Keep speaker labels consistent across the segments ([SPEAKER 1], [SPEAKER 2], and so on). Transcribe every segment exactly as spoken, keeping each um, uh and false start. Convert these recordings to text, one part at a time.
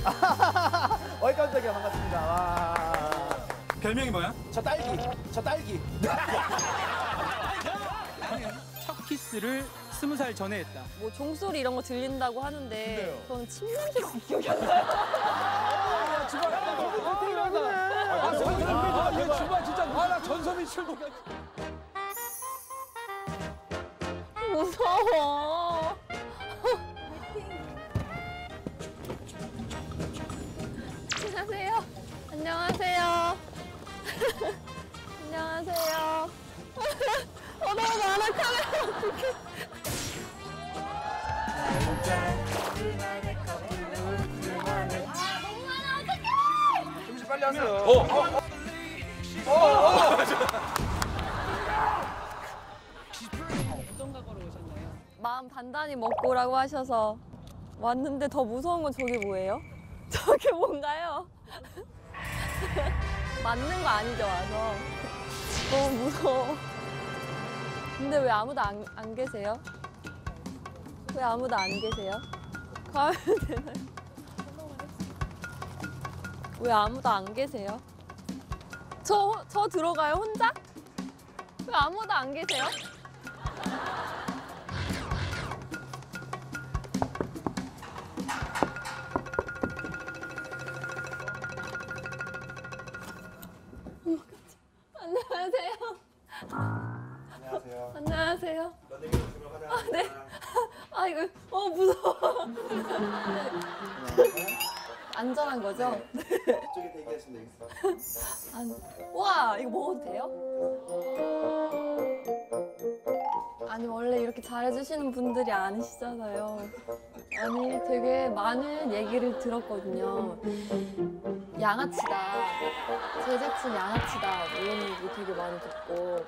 [SPEAKER 1] 어이 깜짝이야. 반갑습니다. 와.
[SPEAKER 2] 별명이 뭐야?
[SPEAKER 1] 저 딸기. 저 딸기.
[SPEAKER 2] 첫 키스를 스무 살 전에 했다.
[SPEAKER 3] 뭐 종소리 이런 거 들린다고 하는데
[SPEAKER 1] 근데요?
[SPEAKER 3] 저는 침 냄새가 기억이 안 나요.
[SPEAKER 1] 아, 주말. 아, 전소민. 아, 주말 진짜. 아, 나 전소민 출동.
[SPEAKER 3] 무서워. 안녕하세요. 안녕하세요. 안녕하세요. 어, 너무 많아, 카메라 어떡해. 아, 너무 많아, 어떡해!
[SPEAKER 1] 좀 빨리 하세요.
[SPEAKER 2] 어, 어. 어, 어.
[SPEAKER 3] 어떤 각오로 오셨나요? 마음 단단히 먹고 오라고 하셔서 왔는데 더 무서운 건 저게 뭐예요? 저게 뭔가요? 맞는 거 아니죠, 와서? 너무 무서워. 근데 왜 아무도 안, 안 계세요? 왜 아무도 안 계세요? 가면 되나요? 왜 아무도 안 계세요? 저, 저 들어가요, 혼자? 왜 아무도 안 계세요? 안녕하세요.
[SPEAKER 1] 안녕하세요.
[SPEAKER 3] 안녕하세요. 아, 네. 아, 이거, 어, 무서워. 안전한 거죠? 네.
[SPEAKER 1] 이쪽에 대기하시면 되겠어.
[SPEAKER 3] 안... 와, 이거 먹어도 돼요? 아니, 원래 이렇게 잘해주시는 분들이 아니시잖아요. 아니, 되게 많은 얘기를 들었거든요. 양아치다. 제작진 양아치다. 뭐 이런 얘기 되게 많이 듣고.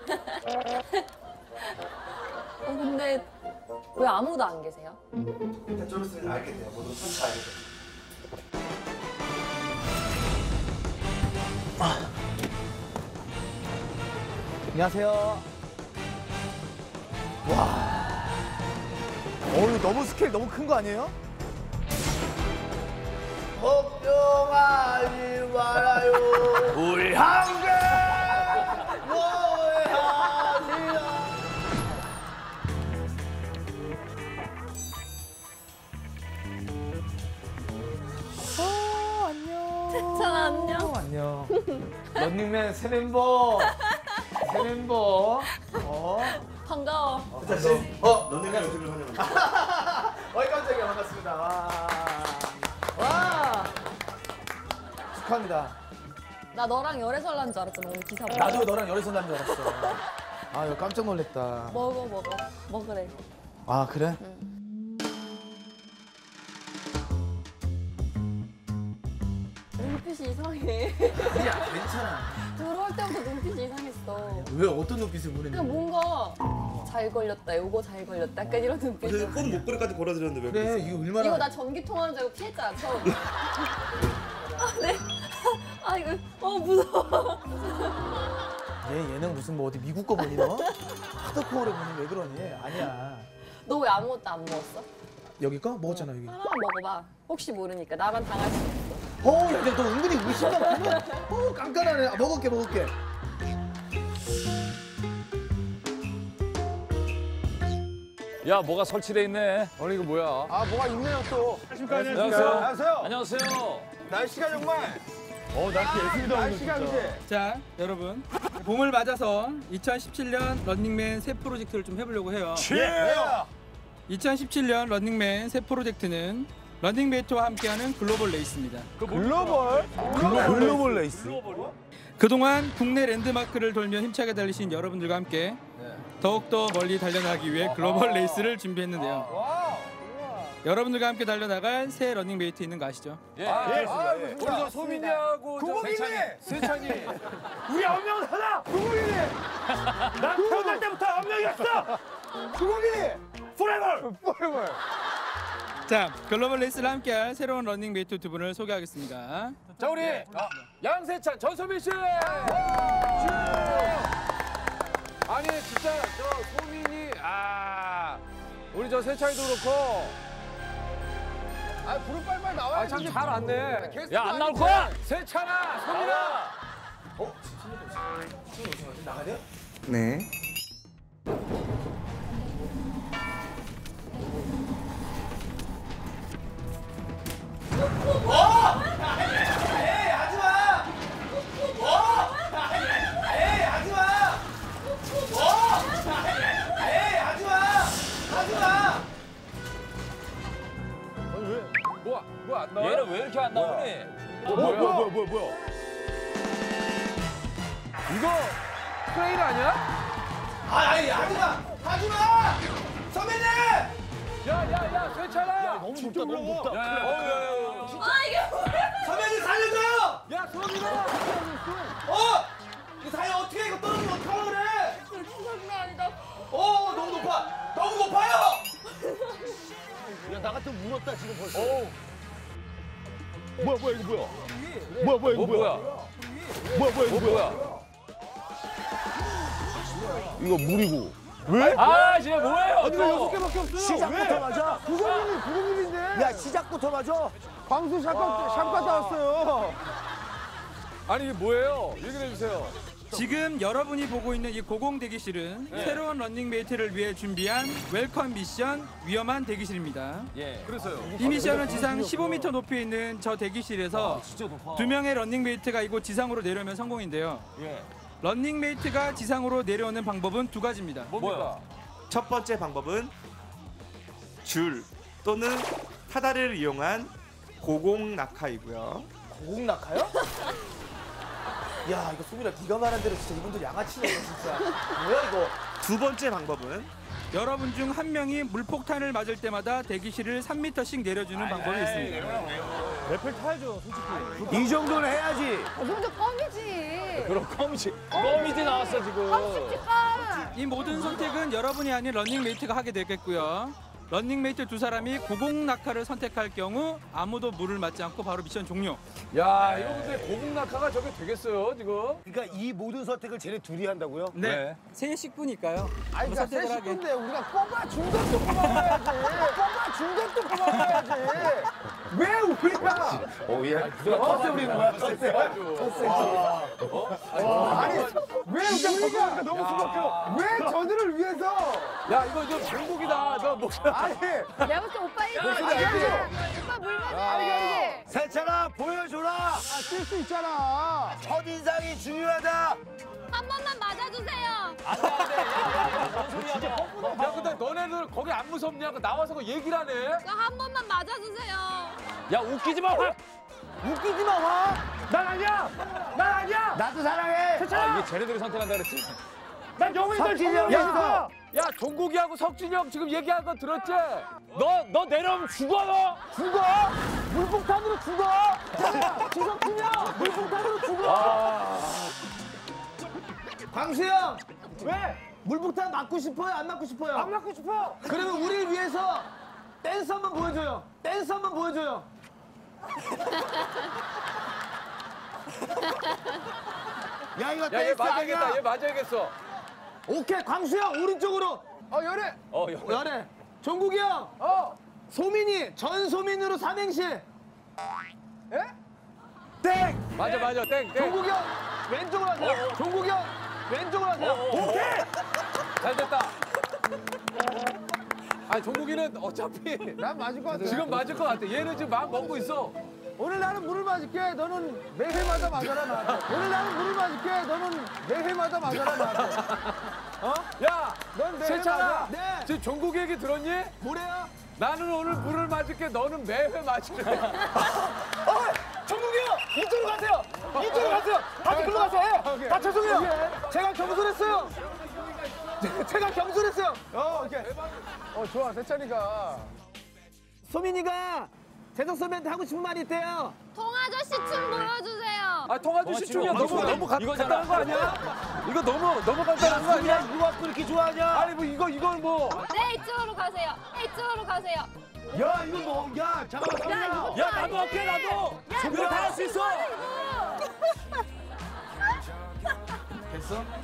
[SPEAKER 3] 어, 근데 왜 아무도 안 계세요?
[SPEAKER 1] 일단 좀 있으면 알게 돼요. 모두 천천히 알게 돼요. 아. 안녕하세요. 와. 어우, 너무 스케일 너무 큰 거 아니에요? 걱정하지 말아요. 우리 함께 노래하리라. 어, 안녕.
[SPEAKER 3] 전 안녕.
[SPEAKER 1] 안녕. 런닝맨 새 멤버. 새 멤버. 어.
[SPEAKER 3] 반가워.
[SPEAKER 1] 다시. 어, 런닝맨 오시길 환영합니다. 어이 깜짝이야. 반갑습니다. 와. 와. 축하합니다.
[SPEAKER 3] 나 너랑 열애설 난 줄 알았잖아, 오늘 기사 보고.
[SPEAKER 1] 나도 너랑 열애설 난 줄 알았어. 아, 이거 깜짝 놀랐다.
[SPEAKER 3] 먹어, 먹어. 먹으래.
[SPEAKER 1] 아, 그래?
[SPEAKER 3] 응. 눈빛이 이상해.
[SPEAKER 1] 아니야, 괜찮아.
[SPEAKER 3] 들어올 때부터 눈빛이 이상했어.
[SPEAKER 1] 왜 어떤 눈빛을 보내는
[SPEAKER 3] 그냥 뭔가 잘 걸렸다, 요거 잘 걸렸다. 약간 이런 눈빛.
[SPEAKER 4] 꽃 목걸이까지 걸어드렸는데 왜
[SPEAKER 1] 그래,
[SPEAKER 4] 그랬어?
[SPEAKER 1] 이거 얼마나.
[SPEAKER 3] 이거 나 전기 통화하는 줄 알고 피했잖아, 처음. 아, 네. 아, 이거, 어, 무서워.
[SPEAKER 1] 얘, 얘는 무슨 뭐 어디 미국 거 보니 너? 하드코어를 보니 왜 그러니? 아니야.
[SPEAKER 3] 너 왜 아무것도 안 먹었어?
[SPEAKER 1] 여기 거? 먹었잖아, 여기.
[SPEAKER 3] 하나만 먹어봐. 혹시 모르니까. 나만 당할 수 있어.
[SPEAKER 1] 어, 야, 너 은근히 의심받구나. 어, 깐깐하네. 아, 먹을게, 먹을게.
[SPEAKER 5] 야, 뭐가 설치돼 있네.
[SPEAKER 6] 아니 이거 뭐야?
[SPEAKER 1] 아, 뭐가 있네요, 또.
[SPEAKER 5] 안녕하세요.
[SPEAKER 6] 안녕하세요.
[SPEAKER 5] 안녕하세요.
[SPEAKER 6] 날씨가 정말. 어 날씨 예술이다 오늘
[SPEAKER 2] 날씨가
[SPEAKER 6] 진짜.
[SPEAKER 2] 그제. 자, 여러분. 봄을 맞아서 이천십칠 년 런닝맨 새 프로젝트를 좀 해보려고 해요.
[SPEAKER 6] 예.
[SPEAKER 2] 이천십칠 년 런닝맨 새 프로젝트는 런닝메이트와 함께하는 글로벌 레이스입니다.
[SPEAKER 6] 글로벌? 글로벌 레이스.
[SPEAKER 2] 그동안 국내 랜드마크를 돌며 힘차게 달리신 여러분들과 함께 더욱더 멀리 달려나가기 위해 글로벌 레이스를 준비했는데요. 여러분들과 함께 달려나갈 새 런닝메이트 있는 거 아시죠?
[SPEAKER 5] 예.
[SPEAKER 6] 아,
[SPEAKER 5] 우리 저 소민이하고 저 세찬이. 세찬이.
[SPEAKER 6] 우리 엄명하다. 구공이니. 난 태어날 때부터 엄명이었어. 구공이니. 포레버. 포레버.
[SPEAKER 2] 자, 글로벌 레이스를 함께할 새로운 런닝메이트 두 분을 소개하겠습니다.
[SPEAKER 5] 자, 우리 양세찬, 전소민 씨. 아니, 진짜 저 소민이 아 우리 저 세찬이도 그렇고
[SPEAKER 1] 아, 부른 빨리빨리 나와야
[SPEAKER 5] 아, 참 잘 왔네.
[SPEAKER 1] 야, 안 나올 거야?
[SPEAKER 5] 세찬아, 소민아.
[SPEAKER 2] 네.
[SPEAKER 5] 뭐야, 뭐야 안 나와?
[SPEAKER 4] 얘는 왜 이렇게 안 나오니?
[SPEAKER 5] 뭐, 뭐야, 뭐야, 뭐야, 뭐야? 이거 트레일 아니야?
[SPEAKER 6] 아이 하지마 하지마 선배님.
[SPEAKER 5] 야, 야, 야, 세찬아.
[SPEAKER 6] 너무 높다 너무 높다.
[SPEAKER 5] 야, 야, 야, 야, 야.
[SPEAKER 3] 아 이게 뭐야?
[SPEAKER 6] 선배님 살려줘요.
[SPEAKER 5] 야, 소민아.
[SPEAKER 6] 어? 이 사이 어떻게 이거 떨어지면 어떡하려고 그래?
[SPEAKER 3] 장난 아니다.
[SPEAKER 6] 어 너무 높아 너무 높아요. 야 나 같으면 물었다 지금 벌써. 뭐야 뭐야 이거 뭐야? 뭐야 뭐야 이거
[SPEAKER 5] 뭐, 뭐야?
[SPEAKER 6] 뭐야 뭐야 이거
[SPEAKER 5] 뭐, 뭐야?
[SPEAKER 6] 이거 물이고.
[SPEAKER 5] 아, 진짜 뭐예요?
[SPEAKER 1] 아니, 왜 여섯 개밖에 없어요?
[SPEAKER 6] 시작부터 맞아.
[SPEAKER 1] 구공일이, 구공일인데.
[SPEAKER 6] 야 시작부터 맞아.
[SPEAKER 1] 광수 샷각, 샷각 나왔어요.
[SPEAKER 5] 아니, 이게 뭐예요? 얘기해 주세요.
[SPEAKER 2] 지금 여러분이 보고 있는 이 고공 대기실은 새로운 런닝메이트를 위해 준비한 웰컴 미션 위험한 대기실입니다.
[SPEAKER 4] 예.
[SPEAKER 5] 그래서요.
[SPEAKER 2] 이 미션은 지상 십오 미터 높이에 있는 저 대기실에서 두 명의 런닝메이트가 이곳 지상으로 내려오면 성공인데요.
[SPEAKER 4] 예.
[SPEAKER 2] 런닝메이트가 지상으로 내려오는 방법은 두 가지입니다.
[SPEAKER 5] 뭡니까?
[SPEAKER 7] 첫 번째 방법은 줄 또는 타다를 이용한 고공 낙하이고요.
[SPEAKER 6] 고공 낙하요? 야 이거 소민아 네가 말한 대로 진짜 이분들 양아치네 이거 진짜. 뭐야 이거?
[SPEAKER 7] 두 번째 방법은
[SPEAKER 2] 여러분 중 한 명이 물폭탄을 맞을 때마다 대기실을 삼 미터씩 내려주는 방법이 있습니다.
[SPEAKER 6] 이 정도는 해야지.
[SPEAKER 3] 먼저 껌이지.
[SPEAKER 4] 그럼 껌이지. 껌이지 나왔어 지금.
[SPEAKER 3] 껌.
[SPEAKER 2] 이 모든 선택은 여러분이 아닌 런닝메이트가 하게 되겠고요. 런닝메이트 두 사람이 고공 낙하를 선택할 경우 아무도 물을 맞지 않고 바로 미션 종료.
[SPEAKER 5] 야, 이거 근데 고국 낙하가 저게 되겠어요, 지금?
[SPEAKER 6] 그러니까 이 모든 선택을 쟤네 둘이 한다고요?
[SPEAKER 2] 네.
[SPEAKER 5] 네.
[SPEAKER 2] 세 식구니까요.
[SPEAKER 1] 아니,
[SPEAKER 2] 뭐
[SPEAKER 1] 그러니까 세
[SPEAKER 2] 선택을 하게.
[SPEAKER 1] 식구인데 우리가 뽑아준 것도 뽑아봐야지. 뽑아준 것도 뽑아봐야지. 왜 우리가?
[SPEAKER 6] 어때 우리는 뭐야? 어때?
[SPEAKER 1] 아니, 왜 우리가 너무 숨막혀? 왜 저들을 위해서?
[SPEAKER 5] 야, 이거 좀 중국이다. 너 뭐.
[SPEAKER 1] 아니,
[SPEAKER 3] 내가 볼때 오빠 이거
[SPEAKER 1] 목소리 알지?
[SPEAKER 3] 오빠 물 마셔야지.
[SPEAKER 6] 세찬아 보여줘라.
[SPEAKER 1] 쓸 수 있잖아.
[SPEAKER 6] 첫인상이 중요하다.
[SPEAKER 3] 한 번만 맞아주세요.
[SPEAKER 5] 야, 근데 너네들 거기 안 무섭냐? 그 나와서 그 얘기를 하네.
[SPEAKER 3] 그거 한 번만 맞아주세요.
[SPEAKER 4] 야 웃기지 마. 확.
[SPEAKER 6] 웃기지 마 화.
[SPEAKER 1] 난 아니야. 난 아니야.
[SPEAKER 6] 나도 사랑해.
[SPEAKER 4] 아 이게 쟤네들이 선택한다 그랬지.
[SPEAKER 1] 난 영웅이들
[SPEAKER 6] 석진이
[SPEAKER 1] 정말
[SPEAKER 6] 형이야.
[SPEAKER 1] 있어.
[SPEAKER 5] 야, 종국이하고 석진이 형 지금 얘기한 거 들었지?
[SPEAKER 4] 너 너 내려오면 죽어 너.
[SPEAKER 1] 죽어. 물폭탄으로 죽어. 지석진이야. 물폭탄으로 죽어.
[SPEAKER 6] 광수 형.
[SPEAKER 1] 왜?
[SPEAKER 6] 물폭탄 맞고 싶어요? 안 맞고 싶어요?
[SPEAKER 1] 안 맞고 싶어.
[SPEAKER 6] 그러면 우리를 위해서 댄스 한번 보여줘요. 댄스 한번 보여줘요. 야 이거
[SPEAKER 5] 야, 얘
[SPEAKER 6] 댄스
[SPEAKER 5] 맞아야겠다.
[SPEAKER 6] 아니야.
[SPEAKER 5] 얘 맞아야겠어.
[SPEAKER 6] 오케이 광수 형 오른쪽으로.
[SPEAKER 1] 어, 열애.
[SPEAKER 4] 어 여.
[SPEAKER 6] 열애. 종국이 형.
[SPEAKER 1] 어.
[SPEAKER 6] 소민이 전소민으로 삼행시.
[SPEAKER 1] 예?
[SPEAKER 6] 땡.
[SPEAKER 5] 맞아, 맞아. 땡, 땡.
[SPEAKER 6] 종국이 형 왼쪽으로 하세요. 종국이 형 왼쪽으로 하세요. 오케이.
[SPEAKER 5] 잘 됐다. 아니, 종국이는 어차피
[SPEAKER 1] 난 맞을 것 같아.
[SPEAKER 5] 지금 맞을 것 같아. 얘는 지금 마음 먹고 있어.
[SPEAKER 1] 오늘 나는 물을 맞을게. 너는 매회마다 맞아라 나한테. 오늘 나는 물을 맞을게. 너는 매회마다 맞아라 나한테.
[SPEAKER 5] 야,
[SPEAKER 1] 넌 매회
[SPEAKER 5] 세찬아.
[SPEAKER 1] 맞아.
[SPEAKER 6] 네.
[SPEAKER 5] 지금 종국 얘기 들었니?
[SPEAKER 6] 뭐래요?
[SPEAKER 5] 나는 오늘 물을 맞을게. 너는 매회 맞으래.
[SPEAKER 6] 어, 종국이 형 이쪽으로 가세요. 이쪽으로 가세요. 다들 글로 가세요.
[SPEAKER 1] 오케이.
[SPEAKER 6] 다 죄송해요. 제가 경솔했어요. 제가 경솔했어요.
[SPEAKER 1] 어, 오케이. 어, 좋아. 세찬이가.
[SPEAKER 6] 소민이가 재석 선배한테 하고 싶은 말이 있대요.
[SPEAKER 3] 동아저씨 춤 보여주세요.
[SPEAKER 5] 아, 통아저씨 춤이야. 너무,
[SPEAKER 4] 춤이야.
[SPEAKER 5] 너무 간-
[SPEAKER 4] 이거잖아.
[SPEAKER 5] 간단한 거 아니야? 이거 너무, 너무 간단한 거 아니야?
[SPEAKER 6] 누가 갖고 이렇게 좋아하냐?
[SPEAKER 5] 아니, 뭐, 이거, 이건 뭐.
[SPEAKER 3] 네 이쪽으로 가세요. 이쪽으로 가세요.
[SPEAKER 6] 야 이거 뭐? 야 잠깐만.
[SPEAKER 3] 야 이거
[SPEAKER 4] 야 나도 할게 나도. 이거 다 할 수 있어.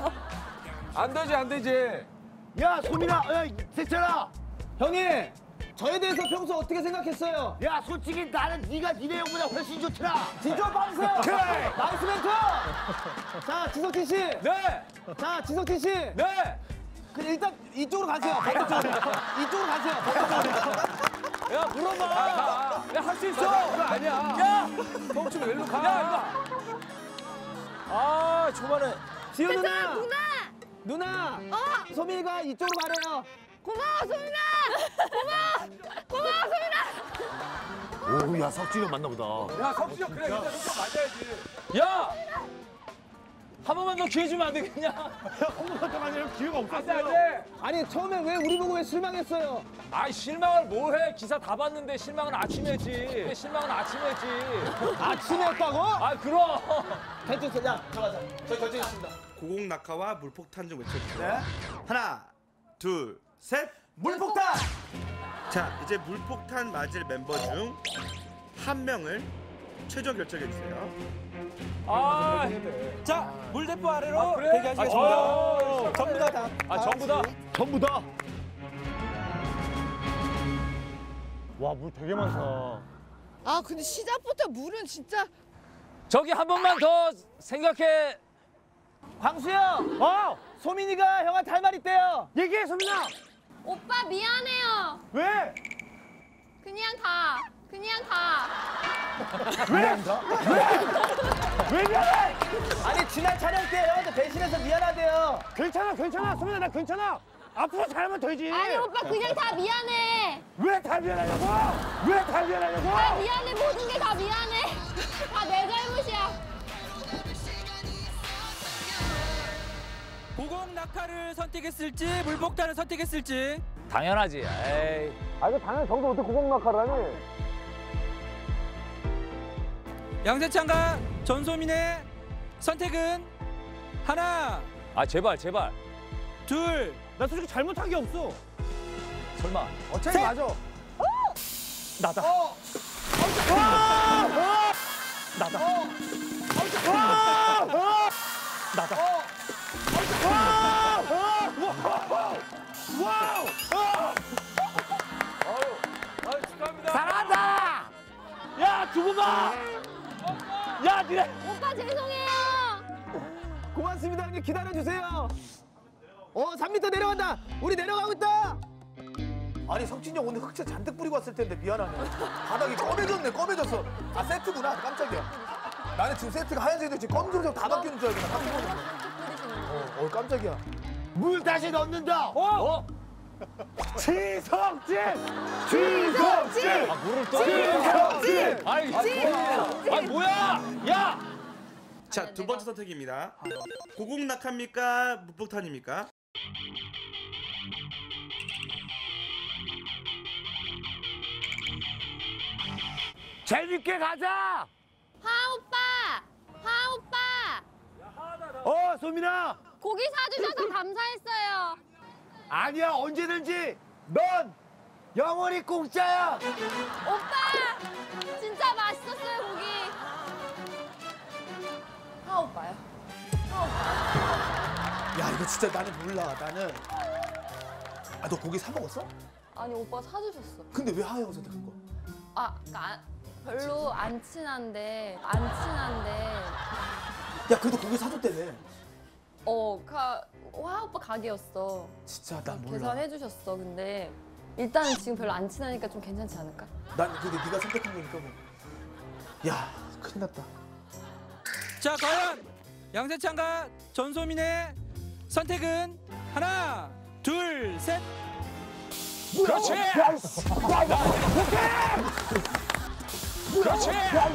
[SPEAKER 5] 안 되지, 안 되지.
[SPEAKER 6] 야 소민아, 야 세찬아, 형이
[SPEAKER 1] 저에 대해서 평소 어떻게 생각했어요?
[SPEAKER 6] 야 솔직히 나는 네가 니네 형보다 훨씬 좋더라.
[SPEAKER 1] 진짜 빠주세요.
[SPEAKER 6] 그래.
[SPEAKER 1] 나이스 멘트. 자 지석진 씨.
[SPEAKER 5] 네.
[SPEAKER 1] 자 지석진 씨.
[SPEAKER 5] 네.
[SPEAKER 1] 그 일단 이쪽으로 가세요. 반대쪽으로. 이쪽으로 가세요. 반대쪽으로.
[SPEAKER 5] 야 물어봐. 야 할 수 있어. 그거 아니야. 야. 멍충 왜 일로 가? 야 일로. 아 초반에.
[SPEAKER 1] 지효 누나.
[SPEAKER 3] 누나!
[SPEAKER 1] 누나.
[SPEAKER 3] 어!
[SPEAKER 1] 소민이가 이쪽으로 가래요.
[SPEAKER 3] 고마워, 소민아! 고마워! 고마워, 소민아!
[SPEAKER 6] 오야 석진이 형 맞나 보다.
[SPEAKER 5] 야 석진이 형 그래 일단 좀 맞아야지. 야. 한 번만 더 기회 주면 안 되겠냐?
[SPEAKER 6] 홍보한테 만나면 기회가
[SPEAKER 5] 안돼 안돼.
[SPEAKER 1] 아니 처음에 왜 우리 보고 왜 실망했어요?
[SPEAKER 5] 아 실망을 뭘 해? 기사 다 봤는데 실망은 아침에 했지. 실망은 아침에 했지.
[SPEAKER 1] 아침에 했다고?
[SPEAKER 5] 아 그럼.
[SPEAKER 1] 결정했어. 야 들어가자. 저희 결정했습니다.
[SPEAKER 7] 고공 낙하와 물폭탄 좀 외쳐주세요.
[SPEAKER 1] 네.
[SPEAKER 7] 하나, 둘, 셋.
[SPEAKER 1] 물폭탄.
[SPEAKER 7] 자, 이제 물폭탄 맞을 멤버 중 한 명을 최종 결정해 주세요.
[SPEAKER 5] 아.
[SPEAKER 2] 자, 물대포 아래로
[SPEAKER 5] 아, 그래?
[SPEAKER 2] 대기하시겠습니다.
[SPEAKER 5] 아,
[SPEAKER 1] 전부 다 다.
[SPEAKER 5] 아 전부 다.
[SPEAKER 6] 전부 다. 와 물 되게 많다.
[SPEAKER 3] 아, 근데 시작부터 물은 진짜.
[SPEAKER 5] 저기 한 번만 더 생각해.
[SPEAKER 1] 광수 형. 어. 소민이가 형한테 할 말 있대요.
[SPEAKER 6] 얘기해 소민아.
[SPEAKER 3] 오빠 미안해요.
[SPEAKER 6] 왜?
[SPEAKER 3] 그냥 가. 그냥 가.
[SPEAKER 6] 왜 미안해?
[SPEAKER 1] 아니 지난 촬영 때 형한테 배신해서 미안하대요.
[SPEAKER 6] 괜찮아 괜찮아 소민아 나 괜찮아. 앞으로 잘하면 되지.
[SPEAKER 3] 아니, 오빠 그냥 다 미안해.
[SPEAKER 6] 왜 다 미안하냐고? 왜 다 미안하냐고?
[SPEAKER 3] 다 미안해. 모든 게 다 미안해. 다 내 잘못이야.
[SPEAKER 2] 고공 낙하를 선택했을지 물폭탄을 선택했을지.
[SPEAKER 5] 당연하지. 에이.
[SPEAKER 6] 아 이거 당연히 정도 어떻게 고공낙하라니?
[SPEAKER 2] 양세찬과 전소민의 선택은 하나,
[SPEAKER 5] 아 제발 제발.
[SPEAKER 2] 둘,
[SPEAKER 6] 나 솔직히 잘못한 게 없어.
[SPEAKER 5] 설마.
[SPEAKER 6] 어차피 맞아. 나다. 나다. 나다. 와우!
[SPEAKER 5] 아유 축하합니다.
[SPEAKER 6] 잘한다! 야, 두고 봐! 야, 니네!
[SPEAKER 3] 오빠 죄송해요.
[SPEAKER 1] 고맙습니다 형님. 기다려주세요. 어 삼 미터 내려간다. 우리 내려가고 있다. 아니 석진이 형 오늘 흑채 잔뜩 뿌리고 왔을 텐데 미안하네. 바닥이 검해졌네. 검해졌어. 아 세트구나. 깜짝이야. 나는 지금 세트가 하얀색인데 지금 검정색 다 바뀌는 줄 알고 나 깜짝 놀랐네. 어, 어 깜짝이야.
[SPEAKER 6] 물 다시 넣는다!
[SPEAKER 5] 어?
[SPEAKER 6] 지석진! 지석진!
[SPEAKER 5] 아 물을 또.
[SPEAKER 6] 지석진!
[SPEAKER 5] 아이 뭐야? 아니 뭐야? 야!
[SPEAKER 7] 자, 두 번째 선택입니다. 고공 낙하입니까? 물폭탄입니까?
[SPEAKER 6] 재밌게 가자!
[SPEAKER 3] 하 오빠. 하 오빠.
[SPEAKER 6] 어, 소민아!
[SPEAKER 3] 고기 사주셔서 감사했어요.
[SPEAKER 6] 아니야, 언제든지 넌 영원히 공짜야!
[SPEAKER 3] 오빠. 진짜 맛있었어요, 고기. 하 오빠요.
[SPEAKER 1] 야 이거 진짜 나는 몰라. 나는 아 너 고기 사 먹었어?
[SPEAKER 3] 아니, 오빠 사주셨어.
[SPEAKER 1] 근데 왜 하영 선택한 거야?
[SPEAKER 3] 아, 그러니까 안- 별로 안 친한데, 안 친한데,
[SPEAKER 1] 야 그래도 고기 사줬다며.
[SPEAKER 3] 어, 가, 화 오빠 가게였어.
[SPEAKER 1] 진짜 난 몰라.
[SPEAKER 3] 계산해 주셨어. 근데 일단은 지금 별로 안 친하니까 좀 괜찮지 않을까?
[SPEAKER 1] 난 근데 네가 선택한 거니까 뭐. 야 큰일 났다.
[SPEAKER 2] 자, 과연 양세찬과 전소민의 선택은 하나, 둘, 셋.
[SPEAKER 5] 그렇지. 그렇지.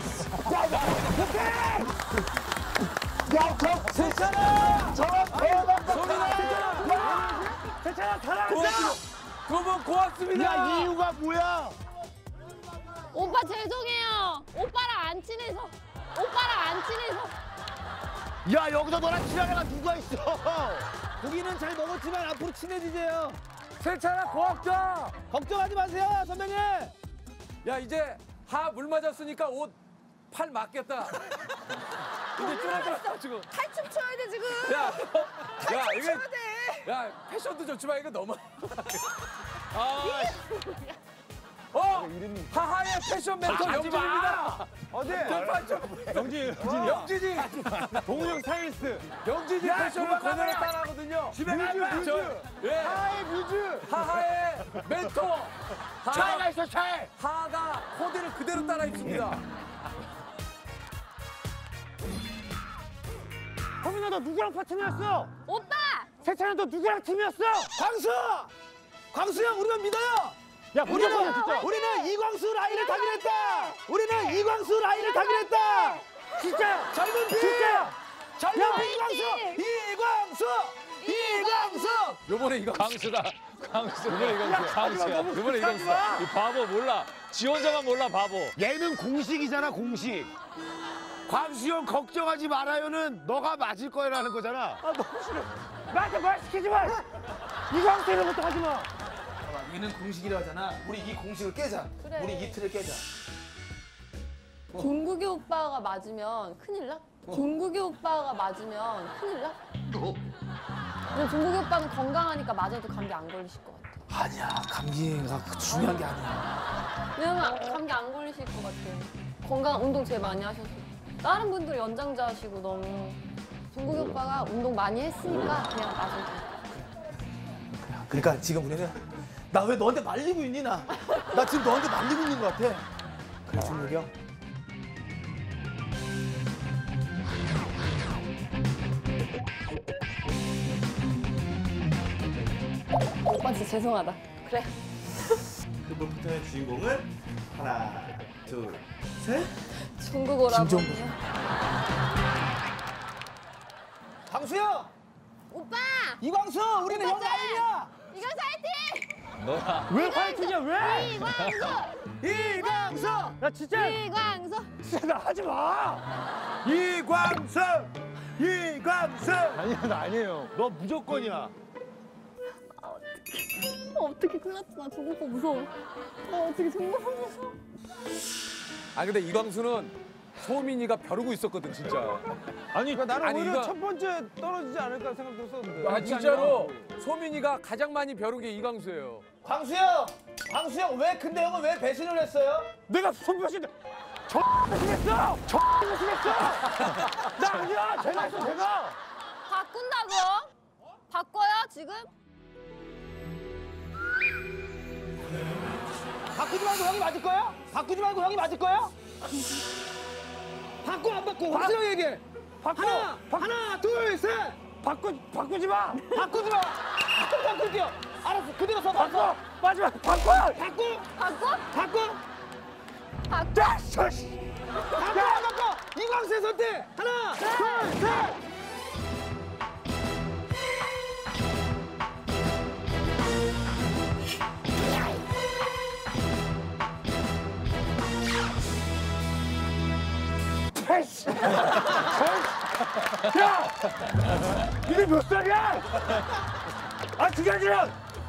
[SPEAKER 6] 세찬아! 저
[SPEAKER 5] 소민아.
[SPEAKER 6] 세찬아, 사랑한다!
[SPEAKER 5] 두 분 고맙습니다.
[SPEAKER 6] 야, 이유가 뭐야?
[SPEAKER 3] 오빠 죄송해요. 오빠랑 안 친해서. 오빠랑 안 친해서.
[SPEAKER 6] 야, 여기서 너랑 친한 애가 누가 있어?
[SPEAKER 1] 고기는 잘 먹었지만 앞으로 친해지세요.
[SPEAKER 5] 세찬아 고맙다.
[SPEAKER 1] 걱정하지 마세요 선배님.
[SPEAKER 5] 야 이제 하 물 맞았으니까 옷 팔 맞겠다. 이제 쫄았다 지금.
[SPEAKER 3] 탈춤 춰야 돼, 지금.
[SPEAKER 5] 야, 야 이게 야 패션도 좋지만 이거 너무. 아, 하하의 패션 멘토 영진입니다.
[SPEAKER 6] 어디?
[SPEAKER 5] 영진, 영진이. 영진이. 동영 스타일리스트. 영진이 패션을 그대로 따라하거든요. 집에 가면 뮤즈. 예. 하하의 뮤즈. 하하의 멘토. 차이가 있어, 차이. 하하가 코디를 그대로 따라 입습니다.
[SPEAKER 6] 형민아, 너 누구랑 파트너였어?
[SPEAKER 3] 오빠!
[SPEAKER 6] 세찬아, 너 누구랑 팀이었어?
[SPEAKER 1] 광수! 광수 형 우리만 믿어요.
[SPEAKER 6] 야,
[SPEAKER 1] 우리는
[SPEAKER 6] 무조건 진짜.
[SPEAKER 1] 우리는 이광수 라인을 타기로 했다. 우리는 이광수 라인을 타기로 했다.
[SPEAKER 6] 진짜.
[SPEAKER 1] 젊은 피.
[SPEAKER 6] 진짜.
[SPEAKER 1] 젊은
[SPEAKER 6] 야,
[SPEAKER 1] 피 이광수. 이광수. 이광수.
[SPEAKER 4] 요번에 이거 광수다. 광수. 요번에 이광수. 광수야. 요번에 이광수. 이 바보 몰라. 지 혼자만 몰라 바보.
[SPEAKER 6] 얘는 공식이잖아, 공식. 광수형 걱정하지 말아요는 너가 맞을 거라는 거잖아. 아, 너무 싫어. 나한테 말 시키지 마. 이광수 이런 것도 하지 마.
[SPEAKER 1] 얘는 공식이라 하잖아. 우리 이 공식을 깨자.
[SPEAKER 3] 그래.
[SPEAKER 1] 우리 이 틀을 깨자.
[SPEAKER 3] 종국이 오빠가 맞으면 큰일 나? 종국이 오빠가 맞으면 큰일 나? 근데 종국이 오빠는 건강하니까 맞아도 감기 안 걸리실 것 같아.
[SPEAKER 1] 아니야, 감기가 중요한 게 아니야.
[SPEAKER 3] 왜냐면 감기 안 걸리실 것 같아. 건강 운동 제일 많이 하셔서. 다른 분들 연장자 하시고 너무 종국이 오빠가 운동 많이 했으니까 그냥 맞아도 돼.
[SPEAKER 1] 그러니까 지금 우리는 나 왜 너한테 말리고 있니 나? 나 지금 너한테 말리고 있는 것 같아. 그래, 종국이 형.
[SPEAKER 3] 오빠 진짜 죄송하다. 그래.
[SPEAKER 7] 그 볼폭탄의 주인공은 하나, 둘, 셋.
[SPEAKER 3] 종국 오라고.
[SPEAKER 1] 김종국. 광수 형!
[SPEAKER 3] 오빠!
[SPEAKER 1] 이광수! 우리는 형 라인이야!
[SPEAKER 3] 이광수 화이팅!
[SPEAKER 4] 너야.
[SPEAKER 6] 왜 화이팅이야, 왜?
[SPEAKER 3] 이광수!
[SPEAKER 1] 이광수!
[SPEAKER 6] 나 진짜.
[SPEAKER 3] 이광수!
[SPEAKER 6] 진짜 나 하지 마. 이광수! 이광수! 아니야, 나 아니에요. 너 무조건이야.
[SPEAKER 3] 어, 어떻게 큰일 났지? 나 종국 오빠 무서워. 어, 어떻게 종국 오빠 무서워.
[SPEAKER 5] 아 근데 이광수는 소민이가 벼르고 있었거든 진짜.
[SPEAKER 6] 아니, 나는
[SPEAKER 5] 아니,
[SPEAKER 6] 오히려
[SPEAKER 5] 이거-
[SPEAKER 6] 첫 번째 떨어지지 않을까 생각했었는데.
[SPEAKER 5] 아 진짜로 소민이가 가장 많이 벼른 게 이광수예요.
[SPEAKER 1] 광수 형! 광수 형 왜 근데 형은 왜 배신을 했어요?
[SPEAKER 6] 내가 손벼신데 저 배신했어! 저 배신했어! 나 아니야! 제가 했어, 제가!
[SPEAKER 3] 바꾼다고요? 바꿔요, 지금?
[SPEAKER 1] 바꾸지 말고 형이 맞을 거야? 바꾸지 말고 형이 맞을 거야? 바꿔 안 바꿔? 확실하게 얘기해.
[SPEAKER 6] 바꿔!
[SPEAKER 1] 하나, 하나, 둘, 셋.
[SPEAKER 6] 바꾸, 바꾸지 마!
[SPEAKER 1] 바꾸지 마. 또 바꿀게요. 알았어. 그대로 서 바꿔.
[SPEAKER 6] 바꿔! 마지막 바꿔!
[SPEAKER 1] 바꿔.
[SPEAKER 3] 바꿔?
[SPEAKER 1] 바꿔.
[SPEAKER 3] 바꿔?
[SPEAKER 6] 야, 저 씨!
[SPEAKER 1] 바꿔. 안 바꿔. 이광수의 선택. 하나, 둘, 셋.
[SPEAKER 6] 에이씨! 야! 이게 몇 살이야? 아, 지겨지려!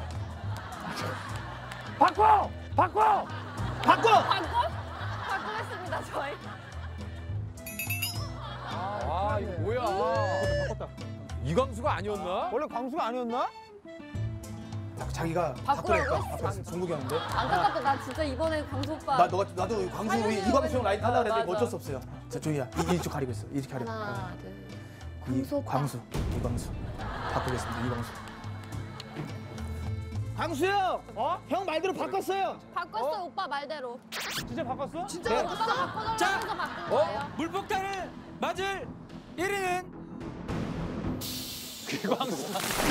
[SPEAKER 6] 바꿔! 바꿔!
[SPEAKER 1] 바꿔.
[SPEAKER 3] 바꿔? 바꾸겠습니다, 저희.
[SPEAKER 5] 아 이거 뭐야?
[SPEAKER 6] 바꿨다.
[SPEAKER 5] 이광수가 아니었나?
[SPEAKER 6] 원래 광수가 아니었나?
[SPEAKER 1] 자기가
[SPEAKER 3] 바꾸라고
[SPEAKER 1] 바꾸라니까.
[SPEAKER 3] 했어.
[SPEAKER 1] 바꾸랬어. 종국이 형인데.
[SPEAKER 3] 안타깝다. 나 진짜 이번에 광수 오빠.
[SPEAKER 1] 나 너가 나도 광수 우리
[SPEAKER 3] 하려고
[SPEAKER 1] 이광수 형 라인 타려
[SPEAKER 3] 했는데.
[SPEAKER 1] 그랬는데
[SPEAKER 3] 맞아.
[SPEAKER 1] 어쩔 수 없어요. 자, 조이야. 이- 이쪽 가리고 있어. 이쪽 가리고.
[SPEAKER 3] 하나, 둘.
[SPEAKER 1] 이-
[SPEAKER 3] 광수 오빠.
[SPEAKER 1] 광수. 이광수. 바꾸겠습니다. 이광수. 광수 형!
[SPEAKER 6] 어?
[SPEAKER 1] 형 말대로 바꿨어요.
[SPEAKER 3] 바꿨어, 오빠 말대로.
[SPEAKER 6] 진짜 바꿨어?
[SPEAKER 3] 진짜
[SPEAKER 1] 네.
[SPEAKER 3] 오빠가 바꿔달라고
[SPEAKER 2] 자,
[SPEAKER 3] 해서 바꾼
[SPEAKER 5] 어?
[SPEAKER 3] 거예요.
[SPEAKER 2] 물폭탄을 맞을 일 위는
[SPEAKER 4] 귀광수.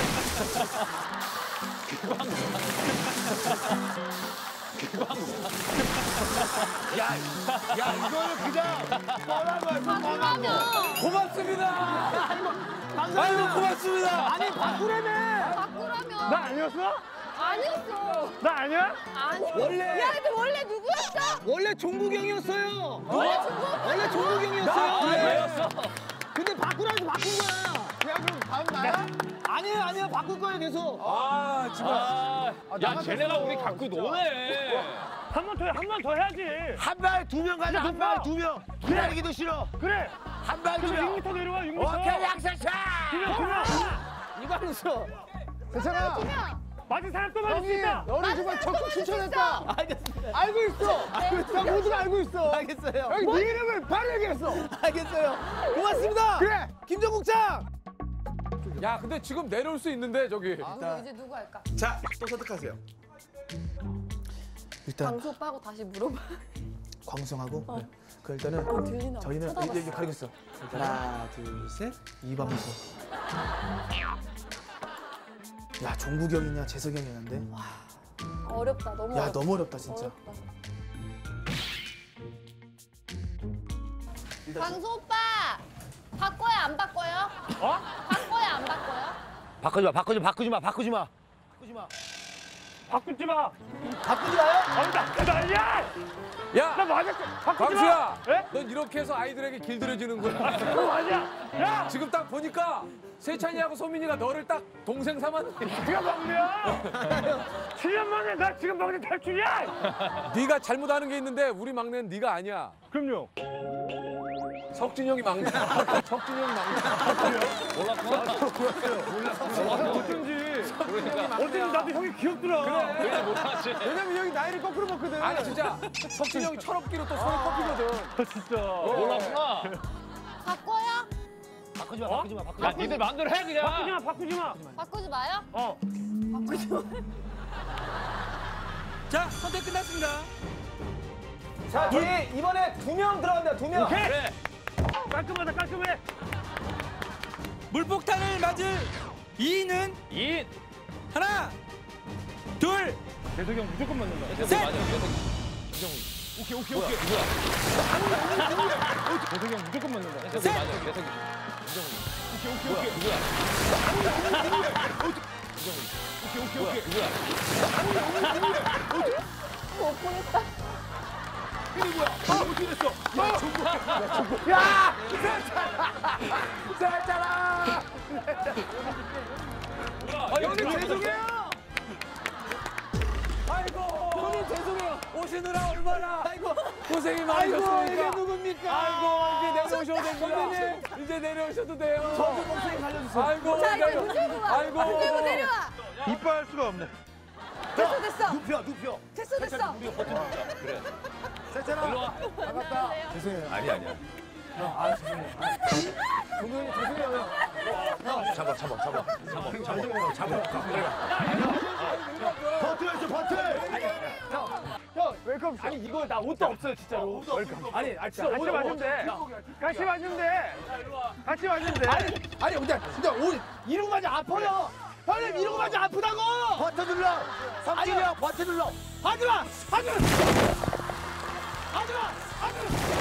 [SPEAKER 6] 야, 이거는 그냥 뻔한 거야, 이거 뻔한 거.
[SPEAKER 3] 바꾸라며.
[SPEAKER 5] 고맙습니다.
[SPEAKER 1] 감사합니다.
[SPEAKER 5] 고맙습니다.
[SPEAKER 1] 아니 바꾸라며.
[SPEAKER 3] 바꾸라며.
[SPEAKER 6] 나 아니었어?
[SPEAKER 3] 아니었어.
[SPEAKER 6] 나 아니야?
[SPEAKER 3] 아니.
[SPEAKER 1] 원래-
[SPEAKER 3] 야, 근데 원래 누구였어?
[SPEAKER 1] 원래 종국이 형이었어요.
[SPEAKER 3] 원래 중국 오빠.
[SPEAKER 1] 원래 종국이 형이었어요.
[SPEAKER 5] 나
[SPEAKER 1] 네.
[SPEAKER 5] 왜였어?
[SPEAKER 1] 근데 바꾸라고 바꾼 거야.
[SPEAKER 6] 야, 그럼 다음 나야?
[SPEAKER 1] 아니에요, 아니에요. 바꿀 거예요, 계속.
[SPEAKER 5] 아 정말.
[SPEAKER 4] 아, 야 쟤네가 우리 갖고 노네.
[SPEAKER 6] 한 번 더, 한 번 더 해야지. 한 방에 두 명 가자, 한 방에 두 명. 기다리기도 싫어. 그래. 한 방에 두 명. 육 미터 내려와, 육 미터. 오케이, 약세차. 두 명, 두 명.
[SPEAKER 1] 이광수.
[SPEAKER 6] 괜찮아.
[SPEAKER 3] 두 명.
[SPEAKER 6] 맞은 사람 또 맞을 수 있다.
[SPEAKER 5] 너를 정말 적극 추천했다.
[SPEAKER 1] 알겠습니다.
[SPEAKER 5] 알고 있어. 알고 있어. 나 모두가 알고 있어.
[SPEAKER 1] 알겠어요.
[SPEAKER 5] 여기 네 이름을 바로 얘기했어.
[SPEAKER 1] 알겠어요. 고맙습니다.
[SPEAKER 5] 그래.
[SPEAKER 1] 김정국 장.
[SPEAKER 5] 야, 근데 지금 내려올 수 있는데 저기.
[SPEAKER 3] 누구 이제 누구 할까?
[SPEAKER 1] 자, 또 선택하세요. 일단
[SPEAKER 3] 광수 오빠하고 다시 물어봐.
[SPEAKER 1] 광수하고 네. 그 일단은
[SPEAKER 3] 어, 들리나?
[SPEAKER 1] 저희는
[SPEAKER 3] 쳐다봤어.
[SPEAKER 1] 여기 가리고 있어. 하나, 둘, 셋. 이방수. 야, 종국이 형이냐 재석이 형이었는데.
[SPEAKER 3] 어렵다. 너무
[SPEAKER 1] 야,
[SPEAKER 3] 어렵다.
[SPEAKER 1] 너무 어렵다 진짜.
[SPEAKER 3] 어렵다. 광수 오빠 바꿔요 안 바꿔요?
[SPEAKER 6] 어?
[SPEAKER 3] 바꿔요 안 바꿔요?
[SPEAKER 6] 바꾸지 마, 바꾸지 마, 바꾸지 마, 바꾸지 마. 바꾸지 마. 바꾸지 마.
[SPEAKER 1] 바꾸지 마요?
[SPEAKER 6] 나, 나, 야!
[SPEAKER 5] 야,
[SPEAKER 6] 나 맞았어. 바꾸지
[SPEAKER 5] 광수야.
[SPEAKER 6] 마. 예?
[SPEAKER 5] 넌 이렇게 해서 아이들에게 길들여지는 거야.
[SPEAKER 6] 그거 맞아. 야!
[SPEAKER 5] 지금 딱 보니까 세찬이하고 소민이가 너를 딱 동생 삼았네.
[SPEAKER 6] 네가 막내야. 칠 년 만에 나 지금 막내 탈출이야.
[SPEAKER 5] 네가 잘못하는 게 있는데 우리 막내는 네가 아니야.
[SPEAKER 6] 그럼요.
[SPEAKER 5] 석진이 형이 막내. 석진이 형이 막내.
[SPEAKER 4] 몰랐구나.
[SPEAKER 6] 어쩐지.
[SPEAKER 5] 그러니까.
[SPEAKER 6] 어쩐지 나도 형이 귀엽더라.
[SPEAKER 5] 그래.
[SPEAKER 4] 왜 몰랐지?
[SPEAKER 5] 왜냐면 형이 나이를 거꾸로 먹거든. 아니 진짜 석진이 형이 철없기로 또 손이 꼽히거든.
[SPEAKER 6] 진짜.
[SPEAKER 4] 몰랐구나.
[SPEAKER 3] 바꿔요?
[SPEAKER 6] 바꾸지 마, 바꾸지 마, 바꾸지 마.
[SPEAKER 4] 야, 니들 마음대로 해 그냥.
[SPEAKER 6] 바꾸지 마, 바꾸지 마.
[SPEAKER 3] 바꾸지 마요?
[SPEAKER 6] 어.
[SPEAKER 3] 바꾸지 마.
[SPEAKER 2] 자, 선택 끝났습니다.
[SPEAKER 1] 자, 저희 이번에 두 명 들어갑니다. 두 명.
[SPEAKER 6] 오케이.
[SPEAKER 4] 그래.
[SPEAKER 6] 깔끔하다, 깔끔해.
[SPEAKER 2] 물폭탄을 맞을 이는
[SPEAKER 4] 이.
[SPEAKER 2] 하나, 둘,
[SPEAKER 6] 재석이 형 무조건 맞는다.
[SPEAKER 2] 셋.
[SPEAKER 4] 맞아.
[SPEAKER 6] 오케이, 오케이, 오케이. 재석이 형 무조건 맞는다.
[SPEAKER 4] 대석이 맞아. 대석이.
[SPEAKER 6] 오케이, 오케이, 오케이.
[SPEAKER 4] 누구야?
[SPEAKER 6] 오케이, 오케이, 오케이.
[SPEAKER 3] 못 보냈다.
[SPEAKER 5] 아, 형님 죄송해요. 아이고. 형님 죄송해요. 오시느라 얼마나. 아이고. 고생이 많으셨습니까? 이게 누굽니까? 아이고, 이제 내려오셔도 됩니다. 이제 내려오셔도 돼요. 저도 목소리 살려주세요. 아이고.
[SPEAKER 3] 자 이제
[SPEAKER 5] 내려-
[SPEAKER 3] 문 들고 와.
[SPEAKER 5] 아이고.
[SPEAKER 3] 문 들고 내려와.
[SPEAKER 6] 이뻐할 수가 없네.
[SPEAKER 3] 됐어 됐어.
[SPEAKER 1] 눕혀, 눕혀.
[SPEAKER 3] 됐어 됐어.
[SPEAKER 1] 세찬아.
[SPEAKER 4] 일로 와.
[SPEAKER 7] 아니 아니야. 잡아 잡아 잡아 잡아 잡아 잡아.
[SPEAKER 1] 버텨야죠, 버텨.
[SPEAKER 6] 형, 웰컴. 아니, 이거 나 옷도 없어요, 진짜로. 웰컴. 아니, 아, 진짜 같이 맞으면 돼. 같이 맞으면 돼. 같이 맞으면 돼.
[SPEAKER 1] 아니, 아니, 근데 진짜 옷 이러고 가지 아파요. 형님 이러고 가지 아프다고. 버텨 눌러. 삼촌이 형 버텨 눌러. 하지 마, 하지 마. 하지 마, 하지 마.